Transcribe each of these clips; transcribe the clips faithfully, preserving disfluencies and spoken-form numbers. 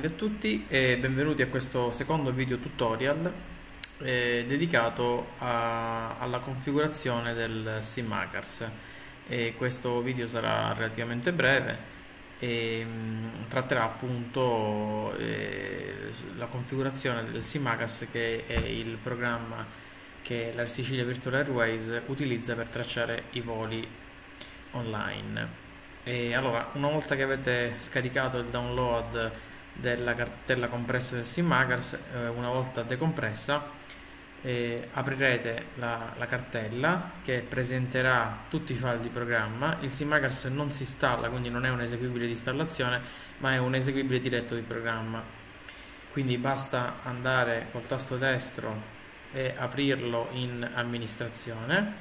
salve a tutti e benvenuti a questo secondo video tutorial eh, dedicato a- alla configurazione del SimHackers. E questo video sarà relativamente breve e mh, tratterà appunto eh, la configurazione del SimHackers, che è il programma che l'Air Sicilia Virtual Airways utilizza per tracciare i voli online. E allora, una volta che avete scaricato il download della cartella compressa del SimHackers, eh, una volta decompressa, eh, aprirete la, la cartella che presenterà tutti i file di programma. Il SimHackers non si installa, quindi non è un eseguibile di installazione, ma è un eseguibile diretto di programma. Quindi basta andare col tasto destro e aprirlo in amministrazione.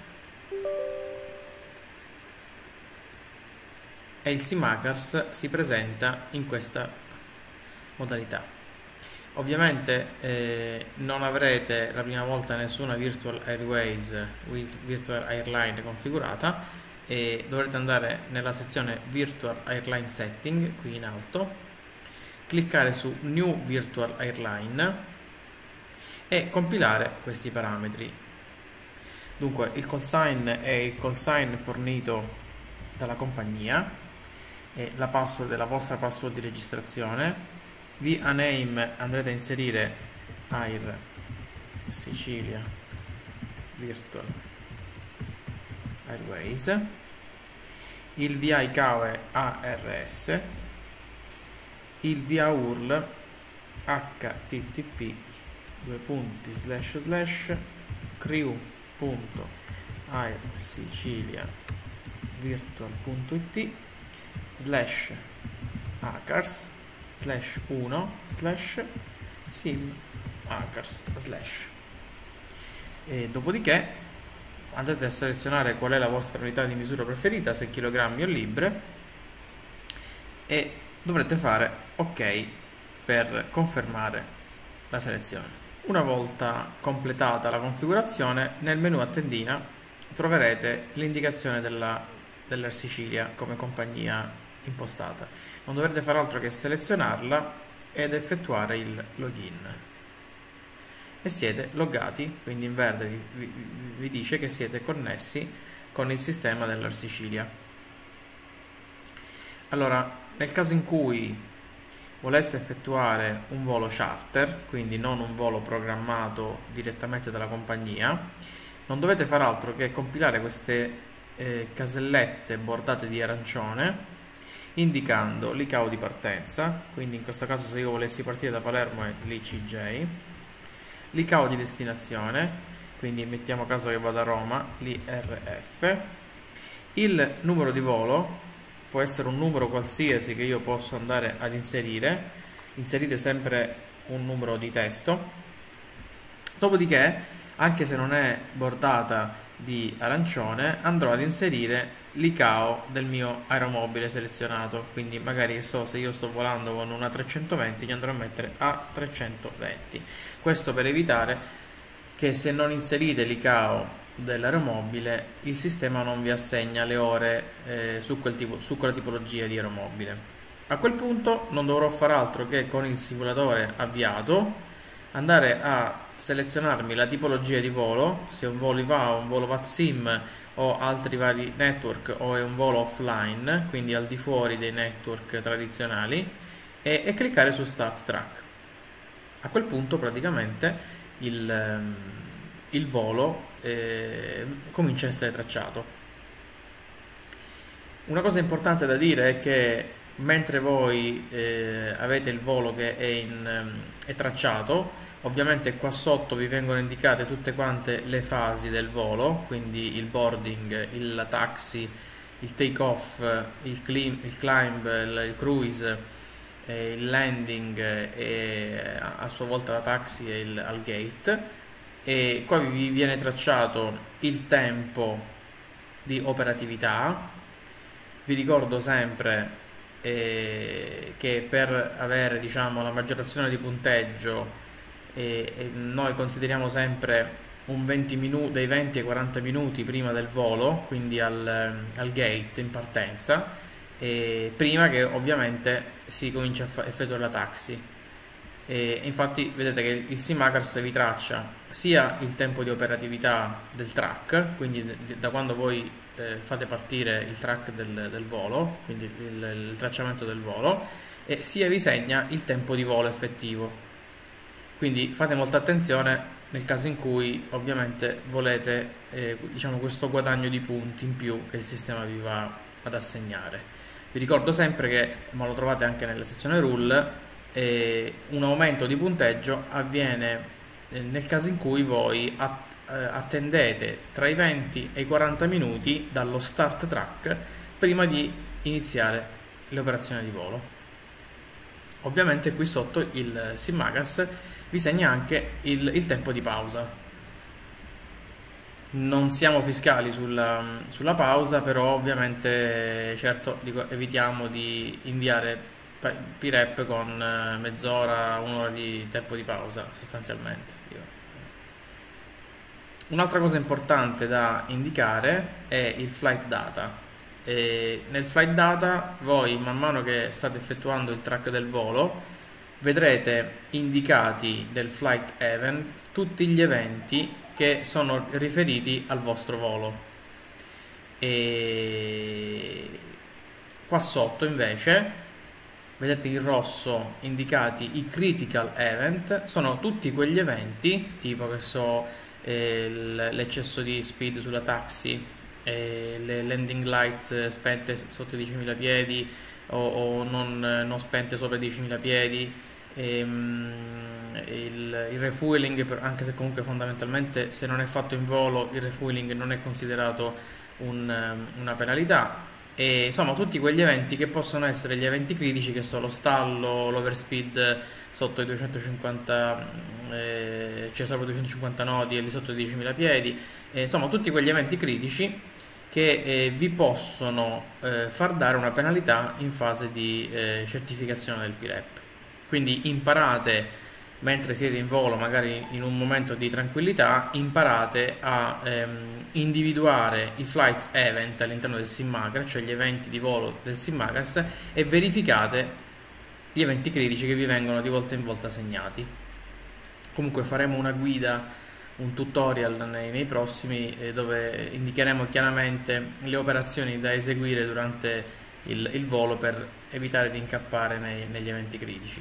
E il SimHackers si presenta in questa modalità. Ovviamente eh, non avrete la prima volta nessuna Virtual Airways, Virtual Airline configurata, e dovrete andare nella sezione Virtual Airline Setting qui in alto, cliccare su New Virtual Airline e compilare questi parametri. Dunque, il call sign è il call sign fornito dalla compagnia e la password è la vostra password di registrazione. Via name andrete a inserire Air Sicilia Virtual Airways. Il V I C A O è A R S. Il V A U R L H T T P due punti slash slash crew.airsicilia virtual.it slash hackers slash uno slash simhackers slash. E dopodiché andate a selezionare qual è la vostra unità di misura preferita, se chilogrammi o libbre, e dovrete fare ok per confermare la selezione. Una volta completata la configurazione, nel menu a tendina troverete l'indicazione della, dell'Air Sicilia come compagnia impostata. Non dovrete fare altro che selezionarla ed effettuare il login. E siete loggati, quindi in verde vi, vi, vi dice che siete connessi con il sistema dell'Air Sicilia. Allora, nel caso in cui voleste effettuare un volo charter, quindi non un volo programmato direttamente dalla compagnia, non dovete fare altro che compilare queste eh, casellette bordate di arancione, indicando l'I C A O di partenza, quindi in questo caso se io volessi partire da Palermo è l'I C J, l'I C A O di destinazione, quindi mettiamo caso che vado a Roma, l'I R F, il numero di volo, può essere un numero qualsiasi che io posso andare ad inserire, inserite sempre un numero di testo, dopodiché, anche se non è bordata di arancione, andrò ad inserire l'I C A O del mio aeromobile selezionato, quindi magari so, se io sto volando con una trecentoventi, gli andrò a mettere A trecentoventi, questo per evitare che se non inserite l'I C A O dell'aeromobile il sistema non vi assegna le ore eh, su, quel tipo, su quella tipologia di aeromobile. A quel punto non dovrò fare altro che con il simulatore avviato andare a selezionarmi la tipologia di volo, se è un volo I V A o un volo V A T SIM o altri vari network, o è un volo offline, quindi al di fuori dei network tradizionali, e, e cliccare su Start Track. A quel punto praticamente il, il volo eh, comincia a essere tracciato. Una cosa importante da dire è che mentre voi eh, avete il volo che è, in, è tracciato, ovviamente qua sotto vi vengono indicate tutte quante le fasi del volo, quindi il boarding, il taxi, il take off, il climb, il, climb, il, il cruise, eh, il landing e a sua volta la taxi e il al gate, e qua vi viene tracciato il tempo di operatività. Vi ricordo sempre eh, che per avere, diciamo, la maggiorazione di punteggio e, e noi consideriamo sempre un venti minuti, dai venti ai quaranta minuti prima del volo, quindi al, al gate in partenza, e prima che ovviamente si comincia a effettuare la taxi. E infatti vedete che il SimHackers vi traccia sia il tempo di operatività del track, quindi da quando voi eh, fate partire il track del, del volo, quindi il, il tracciamento del volo, e sia vi segna il tempo di volo effettivo. Quindi fate molta attenzione nel caso in cui ovviamente volete eh, diciamo questo guadagno di punti in più che il sistema vi va ad assegnare. Vi ricordo sempre che, ma lo trovate anche nella sezione rule, eh, un aumento di punteggio avviene eh, nel caso in cui voi att- eh, attendete tra i venti e i quaranta minuti dallo start track prima di iniziare le operazioni di volo. Ovviamente qui sotto il SimHackers vi segna anche il, il tempo di pausa. Non siamo fiscali sulla, sulla pausa, però ovviamente certo dico, evitiamo di inviare P rep con mezz'ora, un'ora di tempo di pausa sostanzialmente. Un'altra cosa importante da indicare è il flight data. E nel flight data voi man mano che state effettuando il track del volo vedrete indicati del flight event tutti gli eventi che sono riferiti al vostro volo. E qua sotto invece vedete in rosso indicati i critical event, sono tutti quegli eventi tipo che so eh, l'eccesso di speed sulla taxi, eh, le landing light spente sotto i diecimila piedi o, o non, non spente sopra i diecimila piedi, ehm, il, il refueling, anche se comunque fondamentalmente se non è fatto in volo il refueling non è considerato un, una penalità. E insomma tutti quegli eventi che possono essere gli eventi critici, che sono lo stallo, l'overspeed sotto i duecentocinquanta, eh, cioè sopra i duecentocinquanta nodi e lì sotto i diecimila piedi, eh, insomma tutti quegli eventi critici che eh, vi possono eh, far dare una penalità in fase di eh, certificazione del P rep. Quindi imparate, mentre siete in volo, magari in un momento di tranquillità, imparate a ehm, individuare i flight event all'interno del SimHackers, cioè gli eventi di volo del SimHackers, e verificate gli eventi critici che vi vengono di volta in volta segnati. Comunque faremo una guida, un tutorial nei, nei prossimi eh, dove indicheremo chiaramente le operazioni da eseguire durante il, il volo per evitare di incappare nei, negli eventi critici.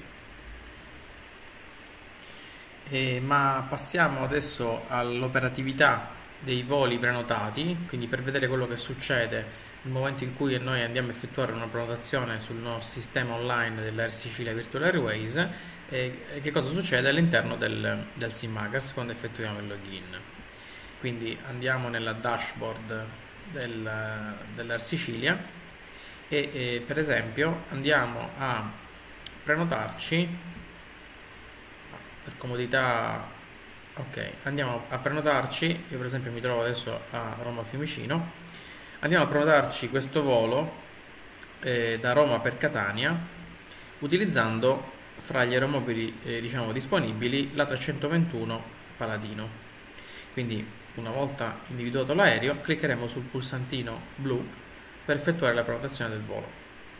Eh, ma passiamo adesso all'operatività dei voli prenotati, quindi per vedere quello che succede nel momento in cui noi andiamo a effettuare una prenotazione sul nostro sistema online dell'Air Sicilia Virtual Airways, e che cosa succede all'interno del, del SimHackers quando effettuiamo il login. Quindi andiamo nella dashboard del, dell'Air Sicilia e, e per esempio andiamo a prenotarci. Per comodità, ok, andiamo a prenotarci. Io per esempio mi trovo adesso a Roma Fiumicino. Andiamo a prenotarci questo volo eh, da Roma per Catania utilizzando fra gli aeromobili eh, diciamo disponibili la trecentoventuno Paladino. Quindi una volta individuato l'aereo cliccheremo sul pulsantino blu per effettuare la prenotazione del volo.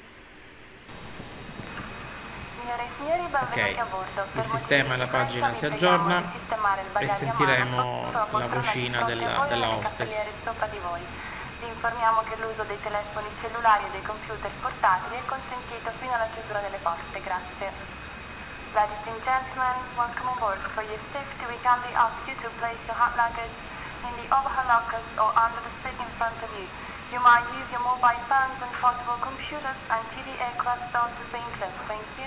Ok, il sistema e la pagina si aggiorna e sentiremo la vocina della, della hostess. Vi informiamo che l'uso dei telefoni cellulari e dei computer portatili è consentito fino alla chiusura delle porte. Grazie. Ladies and gentlemen, welcome on board. For your safety, we kindly ask you to place your hand luggage in the overhead lockers or under the seat in front of you. You might use your mobile phones and portable computers until the aircraft starts to being closed. Thank you.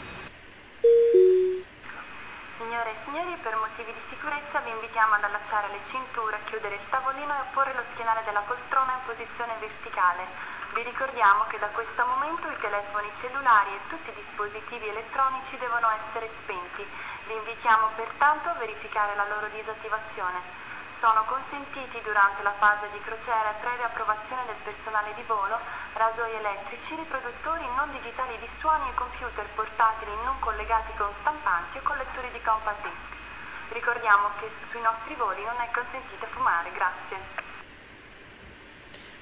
Signore e signori, per motivi di sicurezza vi invitiamo ad allacciare le cinture, chiudere il tavolino e porre lo schienale della poltrona in posizione verticale. Vi ricordiamo che da questo momento i telefoni cellulari e tutti i dispositivi elettronici devono essere spenti. Vi invitiamo pertanto a verificare la loro disattivazione. Sono consentiti durante la fase di crociera e previa approvazione del personale di volo rasoi elettrici, riproduttori non digitali di suoni e computer portatili non collegati con stampanti o collettori di compact disc. Ricordiamo che sui nostri voli non è consentito fumare. Grazie.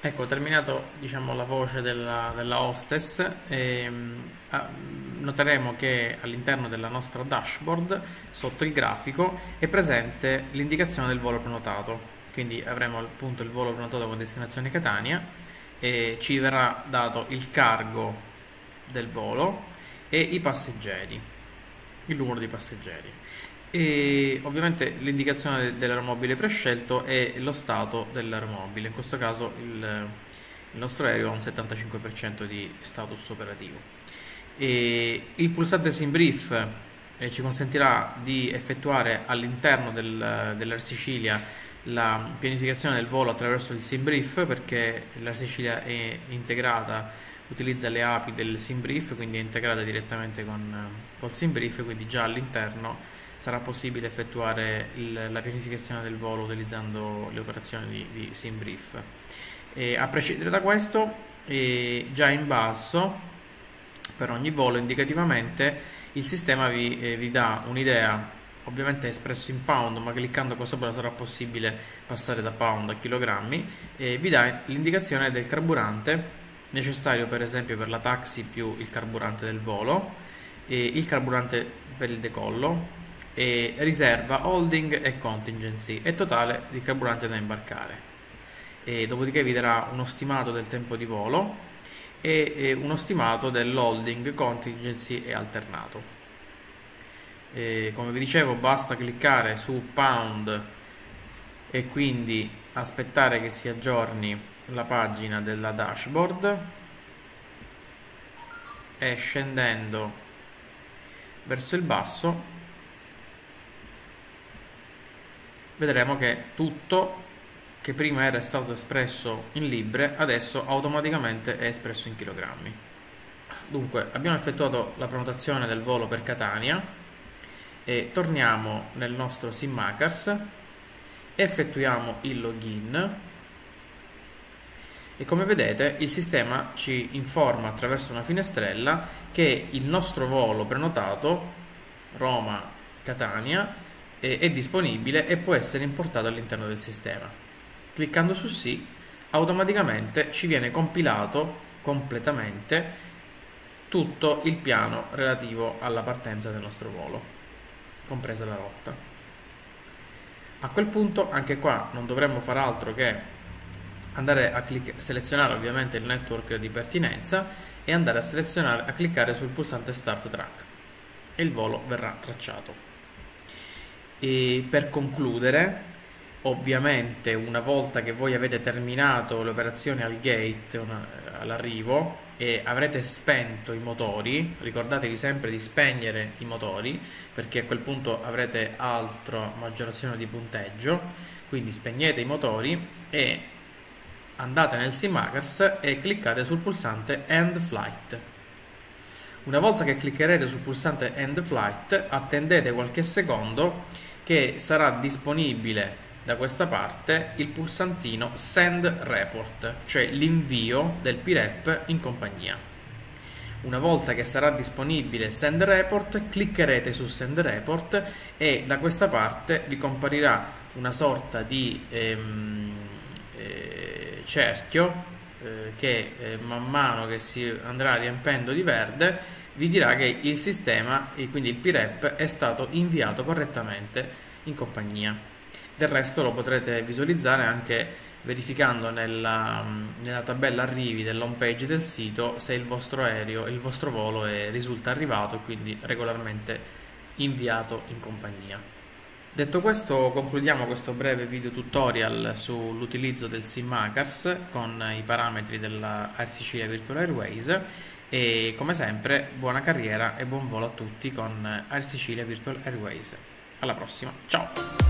Ecco, terminato diciamo la voce della, della hostess, e, diciamo la voce della, della hostess, ehm, ah, noteremo che all'interno della nostra dashboard, sotto il grafico, è presente l'indicazione del volo prenotato. Quindi avremo appunto il volo prenotato con destinazione Catania e ci verrà dato il cargo del volo e i passeggeri, il numero di passeggeri. E ovviamente l'indicazione dell'aeromobile prescelto è lo stato dell'aeromobile, in questo caso il, il nostro aereo ha un settantacinque per cento di status operativo. E il pulsante SimBrief eh, ci consentirà di effettuare all'interno del, dell'Air Sicilia la pianificazione del volo attraverso il SimBrief, perché l'Air Sicilia è integrata, utilizza le A P I del SimBrief, quindi è integrata direttamente con col SimBrief, quindi già all'interno sarà possibile effettuare il, la pianificazione del volo utilizzando le operazioni di, di SimBrief. E a prescindere da questo, e già in basso per ogni volo indicativamente il sistema vi, eh, vi dà un'idea, ovviamente espresso in pound, ma cliccando qua sopra sarà possibile passare da pound a chilogrammi, e vi dà l'indicazione del carburante necessario per esempio per la taxi più il carburante del volo, e il carburante per il decollo, e riserva, holding e contingency, e totale di carburante da imbarcare. E dopodiché vi darà uno stimato del tempo di volo e, e uno stimato dell'holding, contingency e alternato. E come vi dicevo, basta cliccare su pound e quindi aspettare che si aggiorni la pagina della dashboard, e scendendo verso il basso vedremo che tutto che prima era stato espresso in libbre adesso automaticamente è espresso in chilogrammi. Dunque abbiamo effettuato la prenotazione del volo per Catania e torniamo nel nostro SimMakers, effettuiamo il login e come vedete il sistema ci informa attraverso una finestrella che il nostro volo prenotato Roma-Catania è disponibile e può essere importato all'interno del sistema. Cliccando su sì, automaticamente ci viene compilato completamente tutto il piano relativo alla partenza del nostro volo, compresa la rotta. A quel punto anche qua non dovremmo far altro che andare a selezionare ovviamente il network di pertinenza e andare a selezionare, a cliccare sul pulsante Start Track e il volo verrà tracciato. E per concludere, ovviamente una volta che voi avete terminato le operazioni al gate, all'arrivo, e avrete spento i motori, ricordatevi sempre di spegnere i motori perché a quel punto avrete altra maggiorazione di punteggio, quindi spegnete i motori e andate nel SimMakers e cliccate sul pulsante End Flight. Una volta che cliccherete sul pulsante End Flight, attendete qualche secondo che sarà disponibile da questa parte il pulsantino Send Report, cioè l'invio del P R E P in compagnia. Una volta che sarà disponibile Send Report, cliccherete su Send Report e da questa parte vi comparirà una sorta di ehm, eh, cerchio eh, che eh, man mano che si andrà riempendo di verde vi dirà che il sistema, e quindi il P R E P, è stato inviato correttamente in compagnia. Del resto lo potrete visualizzare anche verificando nella, nella tabella arrivi dell'home page del sito se il vostro aereo, il vostro volo è, risulta arrivato e quindi regolarmente inviato in compagnia. Detto questo, concludiamo questo breve video tutorial sull'utilizzo del SimMakers con i parametri della Air Sicilia Virtual Airways. E come sempre buona carriera e buon volo a tutti con Air Sicilia Virtual Airways. Alla prossima, ciao!